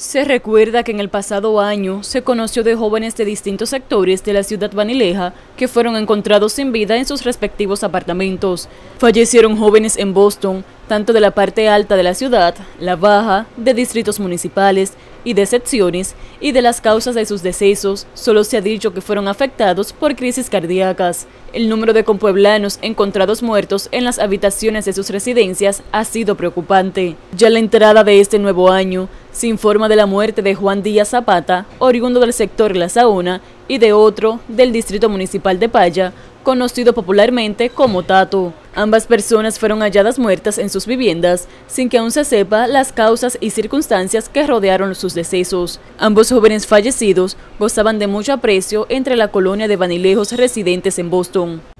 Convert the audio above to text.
Se recuerda que en el pasado año se conoció de jóvenes de distintos sectores de la ciudad banileja que fueron encontrados sin vida en sus respectivos apartamentos. Fallecieron jóvenes en Boston, tanto de la parte alta de la ciudad, la baja, de distritos municipales y de secciones, y de las causas de sus decesos solo se ha dicho que fueron afectados por crisis cardíacas. El número de compueblanos encontrados muertos en las habitaciones de sus residencias ha sido preocupante. Ya a la entrada de este nuevo año, se informa de la muerte de Juan Díaz Zapata, oriundo del sector La Saona, y de otro del distrito municipal de Paya, conocido popularmente como Tato. Ambas personas fueron halladas muertas en sus viviendas, sin que aún se sepa las causas y circunstancias que rodearon sus decesos. Ambos jóvenes fallecidos gozaban de mucho aprecio entre la colonia de banilejos residentes en Boston.